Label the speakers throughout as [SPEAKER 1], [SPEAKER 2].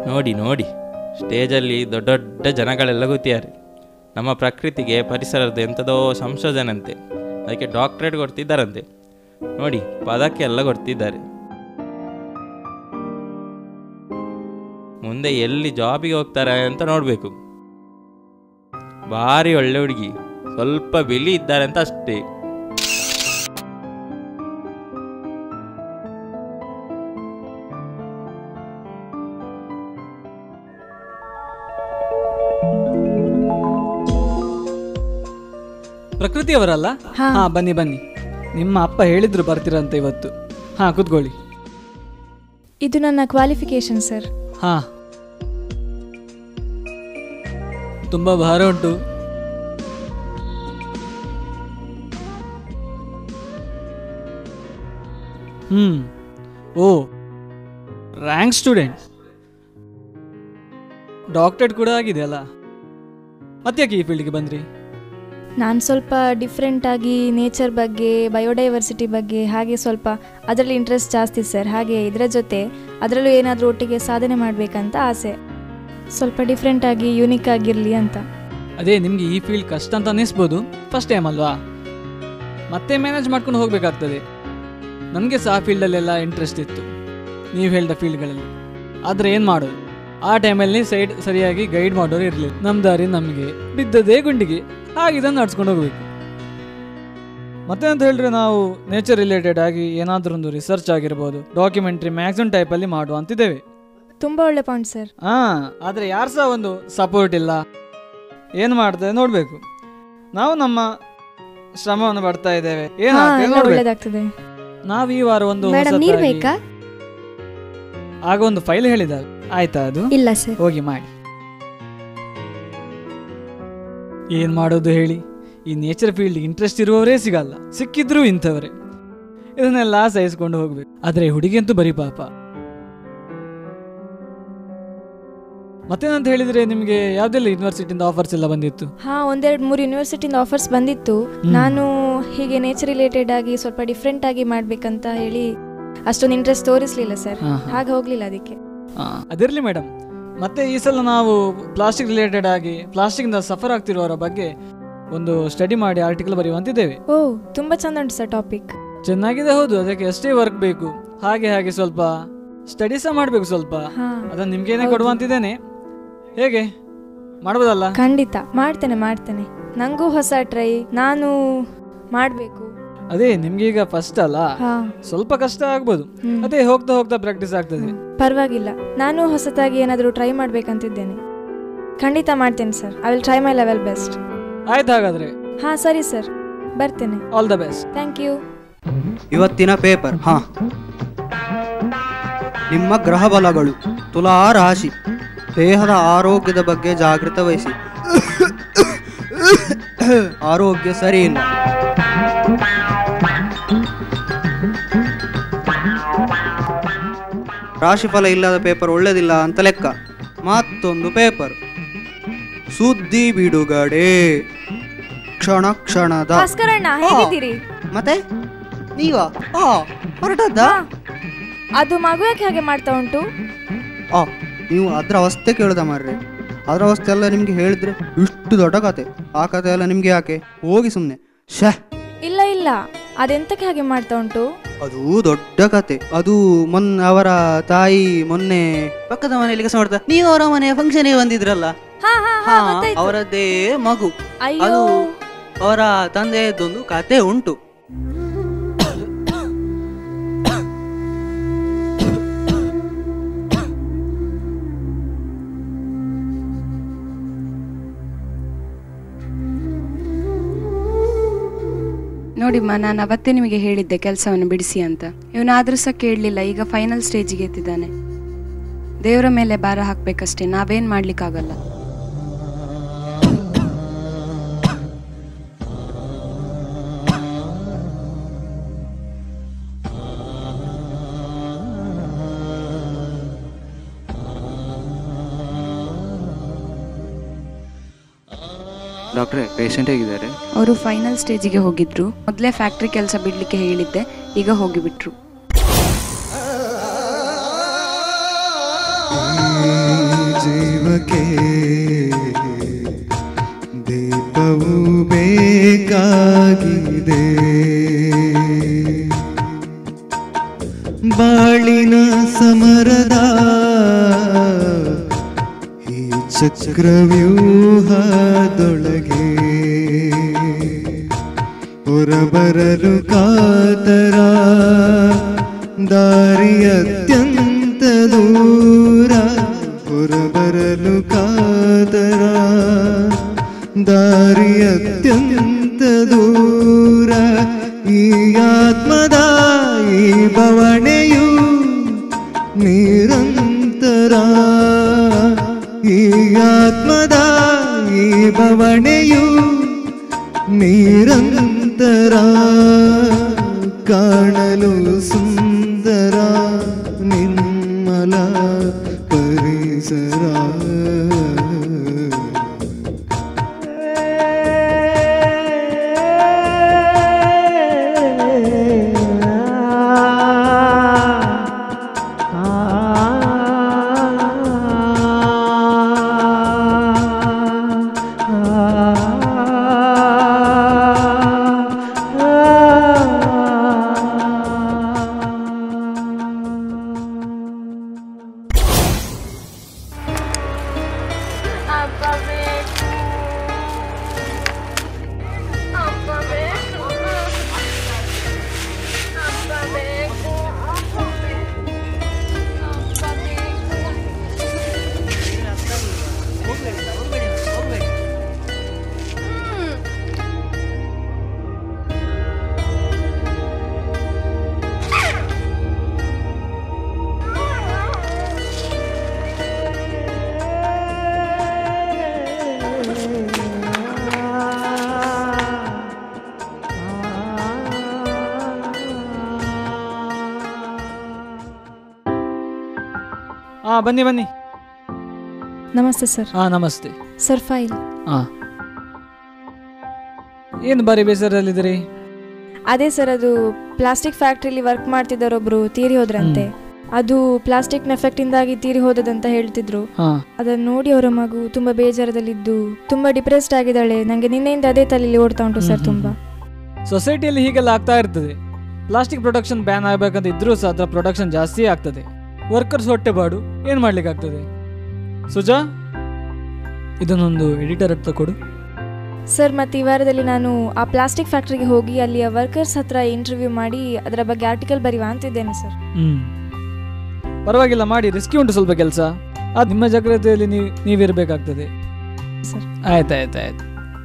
[SPEAKER 1] ನೋಡಿ ನೋಡಿ, ಸ್ಟೇಜಲ್ಲಿ ದೊಡ್ಡ ದೊಡ್ಡ ಜನಗಳೆಲ್ಲ ಕೂತಿದ್ದಾರೆ. ನಮ್ಮ ಪ್ರಕೃತಿಗೆ ಪರಿಸರದ ಎಂಥದೋ ಸಂಶೋಧನಂತೆ, ಅದಕ್ಕೆ ಡಾಕ್ಟ್ರೇಟ್ ಕೊಡ್ತಿದ್ದಾರಂತೆ. ನೋಡಿ, ಪದಕ್ಕೆ ಎಲ್ಲ ಕೊಡ್ತಿದ್ದಾರೆ. ಮುಂದೆ ಎಲ್ಲಿ ಜಾಬಿಗೆ ಹೋಗ್ತಾರೆ ಅಂತ ನೋಡಬೇಕು. ಭಾರಿ ಒಳ್ಳೆ ಹುಡುಗಿ, ಸ್ವಲ್ಪ ಬಿಳಿ ಇದ್ದಾರೆ ಅಂತ ಅಷ್ಟೇ.
[SPEAKER 2] ಪ್ರಕೃತಿಯವರಲ್ಲ? ಹಾ, ಬನ್ನಿ ಬನ್ನಿ. ನಿಮ್ಮ ಅಪ್ಪ ಹೇಳಿದ್ರು ಬರ್ತೀರಂತ ಇವತ್ತು. ಹಾ, ಕೂತ್ಕೊಳ್ಳಿ.
[SPEAKER 3] ಇದು ನನ್ನ ಕ್ವಾಲಿಫಿಕೇಶನ್ ಸರ್.
[SPEAKER 2] ಹಾ, ತುಂಬಾ ಭಾರ ಉಂಟು. ಓ, ರ್ಯಾಂಕ್ ಸ್ಟೂಡೆಂಟ್, ಡಾಕ್ಟರೇಟ್ ಕೂಡ ಆಗಿದೆ ಅಲ್ಲ? ಮತ್ತ್ಯಾಕೆ ಈ ಫೀಲ್ಡ್ಗೆ ಬಂದ್ರಿ?
[SPEAKER 3] ನಾನು ಸ್ವಲ್ಪ ಡಿಫ್ರೆಂಟಾಗಿ ನೇಚರ್ ಬಗ್ಗೆ, ಬಯೋಡೈವರ್ಸಿಟಿ ಬಗ್ಗೆ ಹಾಗೆ ಸ್ವಲ್ಪ ಅದರಲ್ಲಿ ಇಂಟ್ರೆಸ್ಟ್ ಜಾಸ್ತಿ ಸರ್. ಹಾಗೆ ಇದರ ಜೊತೆ ಅದರಲ್ಲೂ ಏನಾದರೂ ಒಟ್ಟಿಗೆ ಸಾಧನೆ ಮಾಡಬೇಕಂತ ಆಸೆ. ಸ್ವಲ್ಪ ಡಿಫ್ರೆಂಟಾಗಿ ಯೂನಿಕ್ ಆಗಿರಲಿ ಅಂತ.
[SPEAKER 2] ಅದೇ, ನಿಮಗೆ ಈ ಫೀಲ್ಡ್ ಕಷ್ಟ ಅಂತ ಅನ್ನಿಸ್ಬೋದು, ಫಸ್ಟ್ ಟೈಮ್ ಅಲ್ವಾ? ಮತ್ತೆ ಮ್ಯಾನೇಜ್ ಮಾಡ್ಕೊಂಡು ಹೋಗಬೇಕಾಗ್ತದೆ. ನನಗೆ ಸಹ ಆ ಫೀಲ್ಡಲ್ಲೆಲ್ಲ ಇಂಟ್ರೆಸ್ಟ್ ಇತ್ತು, ನೀವು ಹೇಳಿದ ಫೀಲ್ಡ್ಗಳಲ್ಲಿ. ಆದರೆ ಏನು ಮಾಡೋದು, ಆ ಟೈಮಲ್ಲಿ ಸೈಡ್ ಸರಿಯಾಗಿ ಗೈಡ್ ಮಾಡೋರು ಇರಲಿಲ್ಲ. ನಮ್ಮ ದಾರಿ ನಮಗೆ ಬಿದ್ದದೇ ಗುಂಡಿಗೆ, ಹಾಗೆ ಇದನ್ನು ನಡ್ಸ್ಕೊಂಡು ಹೋಗಬೇಕು. ಮತ್ತೆ ಅಂತ ಹೇಳಿದ್ರೆ ನಾವು ನೇಚರ್ ರಿಲೇಟೆಡ್ ಆಗಿ ಏನಾದರೂ ಒಂದು ರಿಸರ್ಚ್ ಆಗಿರ್ಬೋದು, ಡಾಕ್ಯುಮೆಂಟ್ರಿ, ಮ್ಯಾಕ್ಸಿಮಮ್ ಟೈಪಲ್ಲಿ ಮಾಡುವ ಅಂತಿದ್ದೇವೆ.
[SPEAKER 3] ತುಂಬ ಒಳ್ಳೆ ಪಾಯಿಂಟ್ ಸರ್.
[SPEAKER 2] ಆದರೆ ಯಾರು ಸಹ ಒಂದು ಸಪೋರ್ಟ್ ಇಲ್ಲ. ಏನು ಮಾಡ್ತೇವೆ ನೋಡಬೇಕು. ನಾವು ನಮ್ಮ ಶ್ರಮವನ್ನು ಪಡ್ತಾ ಇದ್ದೇವೆ,
[SPEAKER 3] ಒಳ್ಳೆದಾಗ್ತದೆ.
[SPEAKER 2] ನಾವು ಈ ವಾರ ಒಂದು ಆಗ ಒಂದು ಫೈಲ್ ಹೇಳಿದ, ಆಯ್ತಾ? ಅದು
[SPEAKER 3] ಇಲ್ಲ ಸರ್.
[SPEAKER 2] ಹೋಗಿ ಮಾಡಿ. ಏನ್ ಮಾಡೋದು ಹೇಳಿ, ಈ ನೇಚರ್ ಫೀಲ್ಡ್ ಇಂಟ್ರೆಸ್ಟ್ ಇರುವವರೇ ಸಿಗಲ್ಲ, ಸಿಕ್ಕಿದ್ರು ಇಂಥವರೇ. ಇದನ್ನೆಲ್ಲ ಸಹಿಸ್ಕೊಂಡು ಹೋಗ್ಬೇಕು. ಆದ್ರೆ ಹುಡುಗಿಯಂತೂ ಬರೀ ಪಾಪ. ಮತ್ತೇನಂತ ಹೇಳಿದ್ರೆ, ನಿಮಗೆ ಯಾವ್ದೆಲ್ಲ ಯೂನಿವರ್ಸಿಟಿಯಿಂದ ಆಫರ್ಸ್ ಎಲ್ಲ ಬಂದಿತ್ತು?
[SPEAKER 3] ಹಾ, 1-2-3 ಯೂನಿವರ್ಸಿಟಿಯಿಂದ ಆಫರ್ಸ್ ಬಂದಿತ್ತು. ನಾನು ಹೀಗೆ ನೇಚರ್ ರಿಲೇಟೆಡ್ ಆಗಿ ಸ್ವಲ್ಪ ಡಿಫ್ರೆಂಟ್ ಆಗಿ ಮಾಡ್ಬೇಕಂತ ಹೇಳಿ ಅಷ್ಟೊಂದು ಇಂಟ್ರೆಸ್ಟ್ ತೋರಿಸ್ಲಿಲ್ಲ ಸರ್, ಹಾಗೆ ಹೋಗ್ಲಿಲ್ಲ ಅದಕ್ಕೆ.
[SPEAKER 2] ಅದಿರ್ಲಿ ಮೇಡಮ್, ಮತ್ತೆ ಈ ಸಲ ನಾವು ಪ್ಲಾಸ್ಟಿಕ್ ರಿಲೇಟೆಡ್ ಆಗಿ ಪ್ಲಾಸ್ಟಿಕ್ ಇಂದ ಸಫರ್ ಆಗ್ತಿರುವವರ ಬಗ್ಗೆ ಒಂದು ಸ್ಟಡಿ ಮಾಡಿ ಆರ್ಟಿಕಲ್ ಬರೆಯುವಂತಿದ್ದೇವೆ.
[SPEAKER 3] ಓ, ತುಂಬಾ ಚಂದ ಉಂಟು ಸರ್ ಟಾಪಿಕ್.
[SPEAKER 2] ಚೆನ್ನಾಗಿದೆ, ಹೌದು. ಅದಕ್ಕೆ ಎಷ್ಟೇ ವರ್ಕ್ ಬೇಕು, ಹಾಗೆ ಸ್ವಲ್ಪ ಸ್ಟಡಿ ಸಹ ಮಾಡ್ಬೇಕು ಸ್ವಲ್ಪ. ಅದನ್ನ ನಿಮ್ಗೇನೆ ಕೊಡುವಂತಿದ್ದೇನೆ, ಹೇಗೆ ಮಾಡ್ಬೋದಲ್ಲ?
[SPEAKER 3] ಖಂಡಿತ ಮಾಡ್ತೇನೆ. ನಂಗೂ ಹೊಸ ಟ್ರೈ, ನಾನು ಮಾಡ್ಬೇಕು.
[SPEAKER 2] ಅದೇ, ನಿಮ್ಗೆ ಈಗ ಫಸ್ಟ್ ಅಲ್ಲ, ಸ್ವಲ್ಪ ಕಷ್ಟ ಆಗ್ಬೋದು. ಅದೇ ಹೋಗ್ತಾ ಹೋಗ್ತಾ ಪ್ರಾಕ್ಟೀಸ್ ಆಗ್ತದೆ.
[SPEAKER 3] ಪರವಾಗಿಲ್ಲ, ನಾನು ಹೊಸತಾಗಿ ಏನಾದರೂ ಟ್ರೈ ಮಾಡ್ಬೇಕಂತಿದ್ದೇನೆ. ಖಂಡಿತ ಮಾಡ್ತೇನೆ sir. I will try my level best.
[SPEAKER 2] ಆಯ್ತು ಹಾಗಾದ್ರೆ.
[SPEAKER 3] ಹಾ, ಸರಿ ಸರ್, ಬರ್ತೇನೆ.
[SPEAKER 2] All the best.
[SPEAKER 3] Thank you.
[SPEAKER 4] ಇವತ್ತಿನ ಪೇಪರ್. ನಿಮ್ಮ ಗ್ರಹ ಬಲಗಳು. ತುಲಾ ರಾಶಿ. ದೇಹದ ಆರೋಗ್ಯದ ಬಗ್ಗೆ ಜಾಗೃತ ವಹಿಸಿ. ಆರೋಗ್ಯ ಸರಿ ಇಲ್ಲ. ರಾಶಿಫಲ ಇಲ್ಲದ ಪೇಪರ್ ಒಳ್ಳೆದಿಲ್ಲ ಅಂತ ಲೆಕ್ಕ. ಮತ್ತೊಂದು ಪೇಪರ್. ಸುದ್ದಿ ಬಿಡುಗಡೆ. ಕ್ಷಣ ಕ್ಷಣದ. ಮತ್ತೆ ನೀವಾ ಹೊರಟದ್ದ?
[SPEAKER 3] ಅದು ಮಗು ಯಾಕೆ ಹಾಗೆ ಮಾಡ್ತಾ ಉಂಟು?
[SPEAKER 4] ನೀವು ಅದ್ರ ಅವಸ್ಥೆ ಕೇಳ್ದ ಮಾರ್ರೆ. ಅದ್ರ ಅವಸ್ಥೆ ಎಲ್ಲ ನಿಮ್ಗೆ ಹೇಳಿದ್ರೆ ಇಷ್ಟು ದೊಡ್ಡ ಕತೆ. ಆ ಕತೆ ಎಲ್ಲ ನಿಮ್ಗೆ ಯಾಕೆ? ಹೋಗಿ ಸುಮ್ನೆ.
[SPEAKER 3] ಇಲ್ಲ, ಅದೆಂತಕ್ಕೆ ಹಾಗೆ ಮಾಡ್ತಾ ಉಂಟು?
[SPEAKER 4] ಅದು ದೊಡ್ಡ ಕತೆ. ಅದು ಮೊನ್ನೆ ಅವರ ತಾಯಿ ಮೊನ್ನೆ ಪಕ್ಕದ ಮನೆಯಲ್ಲಿ ಕೆಲಸ ಮಾಡ್ತಾ, ನೀವು ಅವರ ಮನೆ ಫಂಕ್ಷನ್ಗೆ ಬಂದಿದ್ರಲ್ಲ, ಅವರದ್ದೇ ಮಗು. ಅದು ಅವರ ತಂದೆಯದೊಂದು ಕತೆ ಉಂಟು.
[SPEAKER 5] ನೋಡಿಮ್ಮ, ನಾನು ಅವತ್ತೇ ನಿಮಗೆ ಹೇಳಿದ್ದೆ ಕೆಲಸವನ್ನು ಬಿಡಿಸಿ ಅಂತ. ಇವನಾದ್ರೂ ಸಹ ಕೇಳಲಿಲ್ಲ. ಈಗ ಫೈನಲ್ ಸ್ಟೇಜಿಗೆ ಎತ್ತಿದ್ದಾನೆ. ದೇವರ ಮೇಲೆ ಭಾರ ಹಾಕ್ಬೇಕಷ್ಟೇ, ನಾವೇನ್ ಮಾಡ್ಲಿಕ್ಕಾಗಲ್ಲ.
[SPEAKER 4] ಡಾಕ್ಟ್ರೇ, ಪೇಷಂಟ್ ಹೇಗಿದ್ದಾರೆ?
[SPEAKER 5] ಅವರು ಫೈನಲ್ ಸ್ಟೇಜಿಗೆ ಹೋಗಿದ್ರು. ಮೊದಲೇ ಫ್ಯಾಕ್ಟ್ರಿ ಕೆಲಸ ಬಿಡ್ಲಿಕ್ಕೆ ಹೇಳಿದ್ದೆ, ಈಗ ಹೋಗಿಬಿಟ್ರು.
[SPEAKER 6] ಜೀವಕ್ಕೆ ದೀಪವು ಬೇಕಾಗಿದೆ. ಬಾಳಿನ ಸಮರದ ಈ ಚಕ್ರವ್ಯೂಹದೊಳಗೆ ಹೊರಬರಲು ಕಾತರ, ದಾರಿ ಅತ್ಯಂತ ದೂರ. ಹೊರಬರಲು ಕಾತರ, ದಾರಿ ಅತ್ಯಂತ ದೂರ. ಈ ಆತ್ಮದ ಈ ಬವಣೆಯು ನಿರಂತರ. ಈ ಆತ್ಮದ ಈ ಬವಣೆಯು ನಿರಂತರ. ಕಾಣಲು ಸುಂದರ ನಿರ್ಮಲ ಪರಿಸರ.
[SPEAKER 2] ಬನ್ನಿ ಬನ್ನಿ.
[SPEAKER 3] ನಮಸ್ತೆ ಸರ್.
[SPEAKER 2] ನಮಸ್ತೆ
[SPEAKER 3] ಸರ್. ಫೈಲ್.
[SPEAKER 2] ಏನು ಬಾರಿ ಬೇಸರದಲ್ಲಿದ್ದೀರಿ?
[SPEAKER 3] ಅದೇ ಸರ್, ಅದು ಪ್ಲಾಸ್ಟಿಕ್ ಫ್ಯಾಕ್ಟ್ರಿಲಿ ವರ್ಕ್ ಮಾಡ್ತಿದ್ದಾರೊಬ್ರು ತೀರಿ ಹೋದ್ರಂತೆ. ಅದು ಪ್ಲಾಸ್ಟಿಕ್ನ ಎಫೆಕ್ಟ್ ಇಂದಾಗಿ ತೀರಿ ಹೋದದಂತ ಹೇಳ್ತಿದ್ರು. ಅದನ್ನ ನೋಡಿ ಅವರ ಮಗು ತುಂಬಾ ಬೇಜಾರದಲ್ಲಿದ್ದು ತುಂಬಾ ಡಿಪ್ರೆಸ್ಡ್ ಆಗಿದ್ದಾಳೆ. ನಂಗೆ ನಿನ್ನೆಯಿಂದ ಅದೇ ತಲೆಯಲ್ಲಿ ಓಡ್ತಾ ಉಂಟು ಸರ್. ತುಂಬಾ
[SPEAKER 2] ಸೊಸೈಟಿಯಲ್ಲಿ ಹೀಗೆಲ್ಲ ಆಗ್ತಾ ಇರ್ತದೆ. ಪ್ಲಾಸ್ಟಿಕ್ ಪ್ರೊಡಕ್ಷನ್ ಬ್ಯಾನ್ ಆಗ್ಬೇಕಂತ ಇದ್ರೂ ಸಹ ಅದರ ಪ್ರೊಡಕ್ಷನ್ ಜಾಸ್ತಿ ಆಗ್ತದೆ. ವರ್ಕರ್ಸ್ ಹೊಟ್ಟೆ ಬಾಡು, ಏನು ಮಾಡ್ಲಿಕ್ಕಾಗ್ತದೆ? ಸುಜಾ, ಇದನ್ನೊಂದು ಎಡಿಟರ್ ಹತ್ರ ಕೊಡು.
[SPEAKER 3] ಸರ್, ಮತ್ತೆ ಈ ವಾರದಲ್ಲಿ ನಾನು ಆ ಪ್ಲಾಸ್ಟಿಕ್ ಫ್ಯಾಕ್ಟ್ರಿಗೆ ಹೋಗಿ ಅಲ್ಲಿಯ ವರ್ಕರ್ಸ್ ಹತ್ರ ಇಂಟರ್ವ್ಯೂ ಮಾಡಿ ಅದರ ಬಗ್ಗೆ ಆರ್ಟಿಕಲ್ ಬರೀವಾ ಅಂತಿದ್ದೇನೆ ಸರ್.
[SPEAKER 2] ಪರವಾಗಿಲ್ಲ, ಮಾಡಿ. ರಿಸ್ಕಿ ಉಂಟು ಸ್ವಲ್ಪ ಕೆಲಸ. ಅದು ನಿಮ್ಮ ಜಾಗ್ರತೆಯಲ್ಲಿ ನೀವಿರಬೇಕಾಗ್ತದೆ
[SPEAKER 3] ಸರ್.
[SPEAKER 2] ಆಯ್ತಾಯ್ತಾಯ್ತು.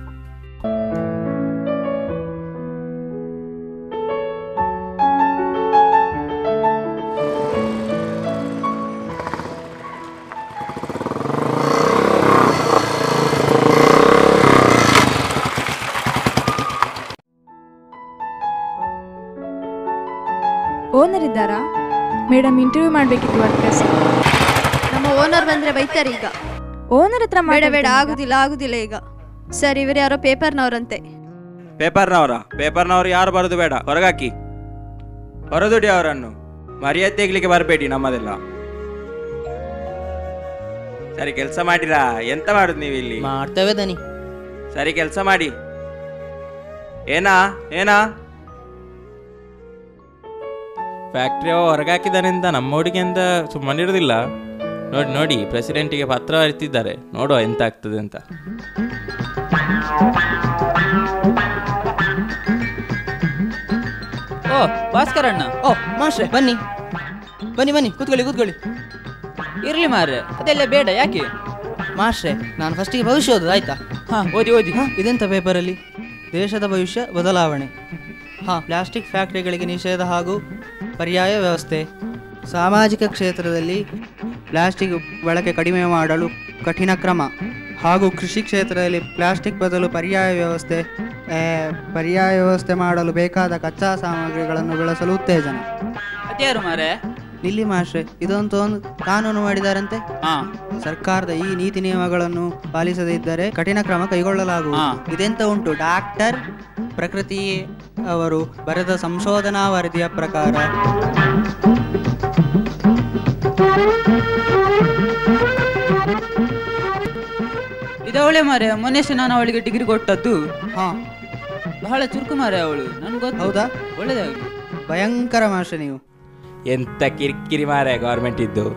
[SPEAKER 3] ಓನರ್ ಇದ್ದಾರಾ ಮೇಡಮ್? ಇಂಟರ್ವ್ಯೂ ಮಾಡಬೇಕಿತ್ತು ವರ್ಕರ್ಸ್.
[SPEAKER 7] ನಮ್ಮ ಓನರ್ ಬಂದ್ರೆ ಬೈತಾರೆ ಈಗ.
[SPEAKER 3] ಓನರ್ ಹತ್ರ
[SPEAKER 7] ಬೇಡ, ಆಗುದಿಲ್ಲ ಈಗ. ಸರ್, ಇವರು ಯಾರೋ ಪೇಪರ್ನವರಂತೆ.
[SPEAKER 1] ಪೇಪರ್ನವರು ಯಾರು ಬರೋದು ಬೇಡ, ಹೊರಗಾಕಿ. ಹೊರದುಡಿ ಅವರನ್ನು. ಮರ್ಯಾದೆ ತೆಗ್ಲಿಕ್ಕೆ ಬರಬೇಡಿ ನಮ್ಮದೆಲ್ಲ. ಸರಿ, ಕೆಲಸ ಮಾಡಿರಾ? ಎಂತ ಮಾಡುದು ನೀವು ಇಲ್ಲಿ?
[SPEAKER 4] ಮಾಡ್ತೇವೆ ದನಿ.
[SPEAKER 1] ಸರಿ, ಕೆಲಸ ಮಾಡಿ. ಏನಾ ಫ್ಯಾಕ್ಟ್ರಿ ಹೊರಗಾಕಿದಾನೆಂದ ನಮ್ಮ ಹುಡುಗಿಯಿಂದ ಸುಮ್ಮನಿರೋದಿಲ್ಲ. ನೋಡಿ ಪ್ರೆಸಿಡೆಂಟಿಗೆ ಪತ್ರ ಬರೆದಿದ್ದಾರೆ. ನೋಡುವ ಎಂತ ಆಗ್ತದೆ ಅಂತ.
[SPEAKER 4] ಓ ಭಾಸ್ಕರಣ್ಣ. ಓ ಮಾಸ್ಟ್ರೆ, ಬನ್ನಿ ಕೂತ್ಕೊಳ್ಳಿ.
[SPEAKER 8] ಇರ್ಲಿ ಮಾರ್ರೆ, ಅದೆಲ್ಲ ಬೇಡ. ಯಾಕೆ
[SPEAKER 4] ಮಾಸ್ಟ್ರೆ? ನಾನು ಫಸ್ಟಿಗೆ ಭವಿಷ್ಯ ಓದೋದು, ಆಯ್ತಾ?
[SPEAKER 8] ಓದಿ.
[SPEAKER 4] ಇದೆಂತ ಪೇಪರಲ್ಲಿ? ದೇಶದ ಭವಿಷ್ಯ ಬದಲಾವಣೆ. ಪ್ಲಾಸ್ಟಿಕ್ ಫ್ಯಾಕ್ಟರಿಗಳಿಗೆ ನಿಷೇಧ ಹಾಗೂ ಪರ್ಯಾಯ ವ್ಯವಸ್ಥೆ. ಸಾಮಾಜಿಕ ಕ್ಷೇತ್ರದಲ್ಲಿ ಪ್ಲಾಸ್ಟಿಕ್ ಬಳಕೆ ಕಡಿಮೆ ಮಾಡಲು ಕಠಿಣ ಕ್ರಮ ಹಾಗೂ ಕೃಷಿ ಕ್ಷೇತ್ರದಲ್ಲಿ ಪ್ಲಾಸ್ಟಿಕ್ ಬದಲು ಪರ್ಯಾಯ ವ್ಯವಸ್ಥೆ ಮಾಡಲು ಬೇಕಾದ ಕಚ್ಚಾ ಸಾಮಗ್ರಿಗಳನ್ನು ಬೆಳೆಸಲು ಉತ್ತೇಜನ.
[SPEAKER 8] ಅದ್ಯಾರು ಮಾರೆ?
[SPEAKER 4] ನಿಲ್ಲಿ ಮಾಸ್ಟ್ರೆ, ಇದೊಂದು ಕಾನೂನು ಮಾಡಿದಾರಂತೆ. ಸರ್ಕಾರದ ಈ ನೀತಿ ನಿಯಮಗಳನ್ನು ಪಾಲಿಸದಿದ್ದರೆ ಕಠಿಣ ಕ್ರಮ ಕೈಗೊಳ್ಳಲಾಗುವುದು. ಇದೆಂತ ಉಂಟು? ಡಾಕ್ಟರ್ ಪ್ರಕೃತಿ ಅವರು ಬರೆದ ಸಂಶೋಧನಾ ವರದಿಯ ಪ್ರಕಾರ
[SPEAKER 8] ಇದವಳೆ ಮಾರೆ ಮೊನ್ನೆಷ್ಟೇ ನಾನು ಅವಳಿಗೆ ಡಿಗ್ರಿ ಕೊಟ್ಟದ್ದು.
[SPEAKER 4] ಹಾ
[SPEAKER 8] ಬಹಳ ಚುರುಕು ಮಾರೆ ಅವಳು, ನನ್ಗೆ ಗೊತ್ತು.
[SPEAKER 4] ಹೌದಾ?
[SPEAKER 8] ಒಳ್ಳೇದಾಗಲಿ.
[SPEAKER 4] ಭಯಂಕರ ಮಾಸ್ಟರ್ ನೀವು.
[SPEAKER 1] ಎಂತ ಕಿರಿಕಿರಿ ಮಾರೆ ಗೌರ್ಮೆಂಟ್ ಇದ್ದು.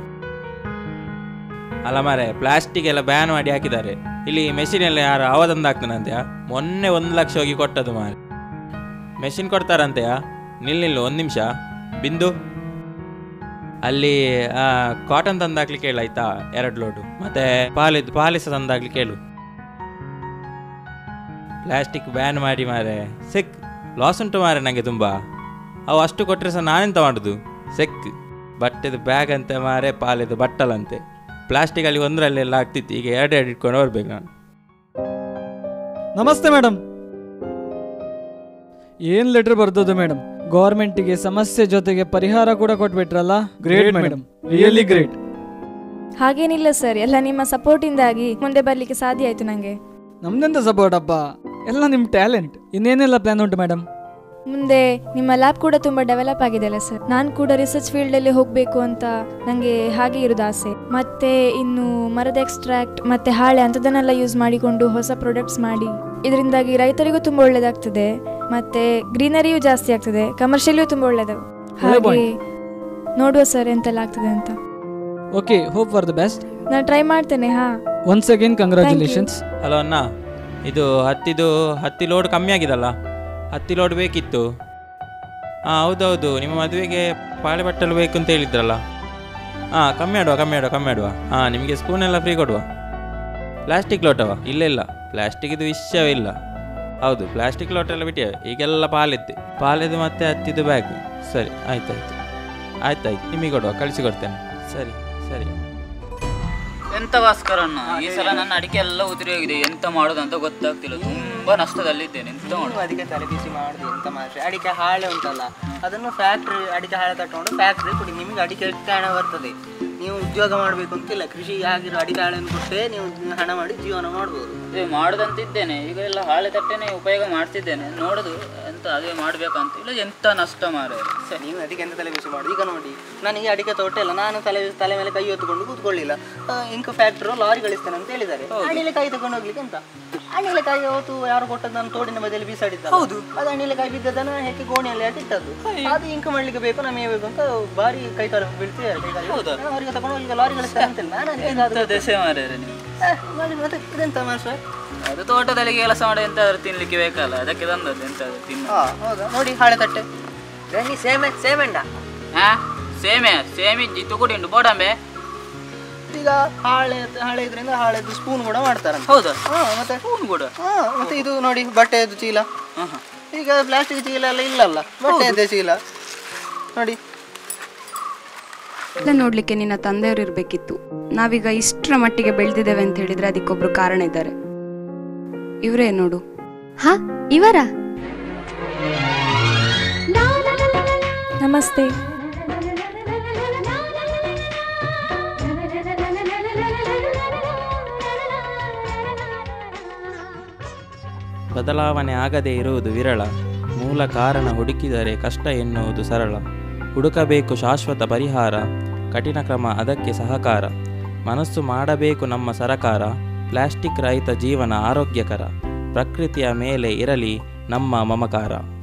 [SPEAKER 1] ಅಲ್ಲ ಮಾರೆ, ಪ್ಲಾಸ್ಟಿಕ್ ಎಲ್ಲ ಬ್ಯಾನ್ ಮಾಡಿ ಹಾಕಿದ್ದಾರೆ. ಇಲ್ಲಿ ಮೆಷಿನ್ ಎಲ್ಲ ಯಾರು ಅವದಂದಾಗ್ತಾನಂತೆಯಾ? ಮೊನ್ನೆ 1 ಲಕ್ಷ ಹೋಗಿ ಕೊಟ್ಟದು ಮಾರೆ. ಮೆಷಿನ್ ಕೊಡ್ತಾರಂತೆಯಾ? ನಿಲ್ಲು 1 ನಿಮಿಷ. ಬಿಂದು, ಅಲ್ಲಿ ಕಾಟನ್ ತಂದಾಗ್ಲಿಕ್ಕೆ ಹೇಳು ಆಯ್ತಾ, 2 ಲೋಡು. ಮತ್ತೆ ಪಾಲಿಸ ತಂದಾಗ್ಲಿಕ್ಕೆ ಹೇಳು. ಪ್ಲಾಸ್ಟಿಕ್ ಬ್ಯಾನ್ ಮಾಡಿ ಮಾರೆ. ಸಿಕ್ ಲಾಸ್ ಉಂಟು ಮಾರೆ ನನಗೆ ತುಂಬ. ಅವು ಅಷ್ಟು ಕೊಟ್ಟರೆ ಸಹ ನಾನೆಂತ ಮಾಡೋದು? ಸೆಕ್ ಬಟ್ಟೆದು ಬ್ಯಾಗ್ ಅಂತೆ ಮಾರೆ, ಪಾಲಿದು ಬಟ್ಟಲಂತೆ. ಪ್ಲಾಸ್ಟಿಕಲ್ಲಿ ಒಂದರಲ್ಲೆಲ್ಲ ಆಗ್ತಿತ್ತು, ಈಗ 2 ಇಟ್ಕೊಂಡು ಬರ್ಬೇಕು ನಾನು.
[SPEAKER 2] ನಮಸ್ತೆ ಮೇಡಮ್. ಏನು ಲೆಟರ್ ಬರ್ದದ್ದು ಮೇಡಮ್? ಗೌರ್ಮೆಂಟಿಗೆ ಸಮಸ್ಯೆ ಜೊತೆಗೆ ಪರಿಹಾರ ಕೂಡ ಕೊಟ್ಬಿಟ್ರಲ್ಲ. Great madam, really great.
[SPEAKER 3] ಹಾಗೇನಿಲ್ಲ ಸರ್, ಎಲ್ಲ ನಿಮ್ಮ ಸಪೋರ್ಟಿಂದಾಗಿ ಮುಂದೆ ಬರಲಿಕ್ಕೆ ಸಾಧ್ಯ ಆಯಿತು ನನಗೆ.
[SPEAKER 2] ನಮ್ದೆಂತ ಸಪೋರ್ಟ್ ಅಪ್ಪ, ಎಲ್ಲ ನಿಮ್ಮ ಟ್ಯಾಲೆಂಟ್. ಇನ್ನೇನೆಲ್ಲ ಪ್ಲಾನ್ ಉಂಟು ಮೇಡಮ್?
[SPEAKER 3] ಮುಂದೆ ನಿಮ್ಮ ಲ್ಯಾಬ್ ಕೂಡ ತುಂಬ ಡೆವಲಪ್ ಆಗಿದೆ ಅಲ್ಲ ಸರ್. ನಾನು ಕೂಡ ರಿಸರ್ಚ್ ಫೀಲ್ಡಲ್ಲಿ ಹೋಗಬೇಕು ಅಂತ ನನಗೆ ಹಾಗೆ ಇರೋದು ಆಸೆ. ಮತ್ತು ಇನ್ನು ಮರದ ಎಕ್ಸ್ಟ್ರಾಕ್ಟ್ ಮತ್ತು ಹಾಳೆ ಅಂಥದ್ದನ್ನೆಲ್ಲ ಯೂಸ್ ಮಾಡಿಕೊಂಡು ಹೊಸ ಪ್ರಾಡಕ್ಟ್ಸ್ ಮಾಡಿ, ಇದರಿಂದಾಗಿ ರೈತರಿಗೂ ತುಂಬ ಒಳ್ಳೆಯದಾಗ್ತದೆ, ಮತ್ತು ಗ್ರೀನರಿಯೂ ಜಾಸ್ತಿ ಆಗ್ತದೆ, ಕಮರ್ಷಿಯಲಿಯೂ ತುಂಬ ಒಳ್ಳೆಯದು. ಹಾಗೆ ನೋಡುವ ಸರ್ ಎಂತೆಲ್ಲ ಆಗ್ತದೆ ಅಂತ.
[SPEAKER 2] Okay, hope for the best.
[SPEAKER 3] ನಾನು ಟ್ರೈ ಮಾಡ್ತೇನೆ. ಹಾಂ,
[SPEAKER 2] ಒನ್ಸ್ ಅಗೇನ್ ಕಂಗ್ರ್ಯಾಚುಲೇಷನ್ಸ್.
[SPEAKER 1] ಹಲೋ ಅಣ್ಣ, ಇದು ಹತ್ತಿ ಲೋಡ್ ಕಮ್ಮಿ ಆಗಿದಲ್ಲ, 10 ಲೋಡ್ ಬೇಕಿತ್ತು. ಹಾಂ ಹೌದೌದು, ನಿಮ್ಮ ಮದುವೆಗೆ ಪಾಳೆ ಬಟ್ಟಲು ಬೇಕು ಅಂತ ಹೇಳಿದ್ರಲ್ಲ. ಹಾಂ ಕಮ್ಮಿ ಆಡುವ. ಹಾಂ ನಿಮಗೆ ಸ್ಪೂನೆಲ್ಲ ಫ್ರೀ ಕೊಡುವ. ಪ್ಲಾಸ್ಟಿಕ್ ಲೋಟವ? ಇಲ್ಲ, ಪ್ಲಾಸ್ಟಿಕ್ದು ವಿಷಯವೇ ಇಲ್ಲ. ಹೌದು, ಪ್ಲಾಸ್ಟಿಕ್ ಲೋಟ ಎಲ್ಲ ಬಿಟ್ಟಿವೆ, ಈಗೆಲ್ಲ ಪಾಲೆದು ಮತ್ತೆ ಹತ್ತಿದ್ದು ಬ್ಯಾಗ್. ಸರಿ, ಆಯ್ತಾಯ್ತು, ನಿಮಗೆ ಕೊಡುವ, ಕಳಿಸಿಕೊಡ್ತೇನೆ. ಸರಿ.
[SPEAKER 8] ಎಂತ ಭಾಸ್ಕರಣ್ಣ, ಈ ಸಲ ನನ್ನ ಅಡಿಕೆ ಎಲ್ಲ ಉದುರಿ ಹೋಗಿದೆ. ಎಂತ ಮಾಡೋದಂತ ಗೊತ್ತಾಗ್ತಿಲ್ಲ, ತುಂಬಾ ನಷ್ಟದಲ್ಲಿದ್ದೇನೆ. ಎಂತ ಮಾಡೋದು?
[SPEAKER 4] ಅದಕ್ಕೆ ತಲೆ ಬಿಸಿ ಮಾಡಿ ಎಂತ ಮಾಡ್ರಿ. ಅಡಿಕೆ ಹಾಳೆ ಉಂಟಲ್ಲ, ಅದನ್ನು ಫ್ಯಾಕ್ಟ್ರಿ ಅಡಿಕೆ ಹಾಳೆ ತಗೊಂಡು ಫ್ಯಾಕ್ಟ್ರಿ ಕೊಡಿ, ನಿಮಗೆ ಅಡಿಕೆ ಎಷ್ಟು ಹಣ ಬರ್ತದೆ. ನೀವು ಉದ್ಯೋಗ ಮಾಡಬೇಕು ಅಂತಿಲ್ಲ, ಕೃಷಿ ಆಗಿರೋ ಅಡಿಕೆ ಹಾಳೆಯನ್ನು ಕೊಟ್ಟರೆ ನೀವು ಹಣ ಮಾಡಿ ಜೀವನ ಮಾಡ್ಬೋದು.
[SPEAKER 8] ಮಾಡೋದಂತಿದ್ದೇನೆ, ಈಗ ಎಲ್ಲ ಹಾಳೆ ತಟ್ಟೆನೆ ಉಪಯೋಗ ಮಾಡ್ತಿದ್ದೇನೆ. ನೋಡೋದು ಎಂತ ಅದೇ ಮಾಡ್ಬೇಕಂತ ಇಲ್ಲ, ಎಂತ ನಷ್ಟ ಮಾರೆ.
[SPEAKER 4] ಸರಿ, ನೀವು ಅದಕ್ಕೆ ಎಂತ ತಲೆ ಬಿಸಿ ಮಾಡಿ. ಈಗ ನೋಡಿ, ನನಗೆ ಅಡಿಕೆ ತೋಟ ಇಲ್ಲ, ನಾನು ತಲೆ ಮೇಲೆ ಕೈ ಹೊತ್ತುಕೊಂಡು ಕೂತ್ಕೊಳ್ಳಿಲ್ಲ. ಇಂಕ ಫ್ಯಾಕ್ಟ್ರಿ ಲಾರಿ ಗಳಿಸ್ತೇನೆ ಅಂತ ಹೇಳಿದ್ದಾರೆ. ಅಣಿಲೆಕಾಯಿ ತಗೊಂಡು ಹೋಗ್ಲಿಕ್ಕೆ ಅಂತ. ಅಣಿಲೆಕಾಯಿ ಅವತ್ತು ಯಾರು ಕೊಟ್ಟದ್ದು, ನಾನು ತೋಡಿನ ಬದಿಯಲ್ಲಿ ಬೀಸಾಡಿದ್ದ. ಹೌದು, ಅದು ಅಣಿಲೆಕಾಯಿ ಬಿದ್ದದನ್ನ ಹೇಗೆ ಗೋಣಿಯಲ್ಲಿ ಹಾಕಿಟ್ಟದ್ದು. ಅದು ಇಂಕ ಮಾಡ್ಲಿಕ್ಕೆ ಬೇಕು, ನಮಗೆ ಬೇಕು ಅಂತ ಭಾರಿ ಕೈ ಕಾಲು ಬೀಳ್ತೀವಿ. ಅವರಿಗೆ ತಗೊಂಡು ಹೋಗ್ಲಿಕ್ಕೆ ಲಾರಿ ಗಳಿಸ್ತಾರೆ ಅಂತಿಲ್ಲ. ನಾನು
[SPEAKER 8] ದೇಶ ಮಾರ್ರೆ ನೀವು.
[SPEAKER 4] ಮತ್ತೆ ಇದೆಂತ ಮಾಸ್ಟರ್,
[SPEAKER 8] ಅದು ತೋಟದಲ್ಲಿ ಕೆಲಸ ಮಾಡಿ ಎಂತಾದ್ರೂ ತಿನ್ಲಿಕ್ಕೆ ಬೇಕಲ್ಲ, ಅದಕ್ಕೆ ತಂದದ್ದು ಎಂತಾದ್ರೂ ತಿನ್ನ.
[SPEAKER 4] ಹೌದಾ? ನೋಡಿ ಹಾಳೆ ತಟ್ಟೆ, ಸೇಮೆಂಡ.
[SPEAKER 8] ಸೇಮಿ ತಗೊಂಡು ಉಂಟು ಬೋಡಂಬೆ.
[SPEAKER 4] ಈಗ ಹಾಳೆ ಇದರಿಂದ ಹಾಳೆದು ಸ್ಪೂನ್ ಕೂಡ ಮಾಡ್ತಾರೆ.
[SPEAKER 8] ಹೌದಾ?
[SPEAKER 4] ಮತ್ತೆ
[SPEAKER 8] ಸ್ಪೂನ್ ಕೂಡ.
[SPEAKER 4] ಮತ್ತೆ ಇದು ನೋಡಿ, ಬಟ್ಟೆದು ಚೀಲ. ಈಗ ಪ್ಲಾಸ್ಟಿಕ್ ಚೀಲ ಎಲ್ಲ ಇಲ್ಲಲ್ಲ, ಬಟ್ಟೆಯದ್ದೇ ಚೀಲ ನೋಡಿ.
[SPEAKER 5] ಎಲ್ಲ ನೋಡ್ಲಿಕ್ಕೆ ನಿನ್ನ ತಂದೆಯವರು ಇರ್ಬೇಕಿತ್ತು. ನಾವೀಗ ಇಷ್ಟರ ಮಟ್ಟಿಗೆ ಬೆಳೆದಿದ್ದೇವೆ ಅಂತ ಹೇಳಿದ್ರೆ ಅದಕ್ಕೊಬ್ರು ಕಾರಣ ಇದ್ದಾರೆ. ಇವರೇ ನೋಡು.
[SPEAKER 9] ಹಾ, ಇವರ?
[SPEAKER 3] ನಮಸ್ತೆ.
[SPEAKER 1] ಬದಲಾವಣೆ ಆಗದೇ ಇರುವುದು ವಿರಳ. ಮೂಲ ಕಾರಣ ಹುಡುಕಿದರೆ ಕಷ್ಟ ಎನ್ನುವುದು ಸರಳ. ಹುಡುಕಬೇಕು ಶಾಶ್ವತ ಪರಿಹಾರ, ಕಠಿಣ ಕ್ರಮ ಅದಕ್ಕೆ ಸಹಕಾರ. ಮನಸ್ಸು ಮಾಡಬೇಕು ನಮ್ಮ ಸರಕಾರ, ಪ್ಲಾಸ್ಟಿಕ್ ರಹಿತ ಜೀವನ ಆರೋಗ್ಯಕರ. ಪ್ರಕೃತಿಯ ಮೇಲೆ ಇರಲಿ ನಮ್ಮ ಮಮಕಾರ.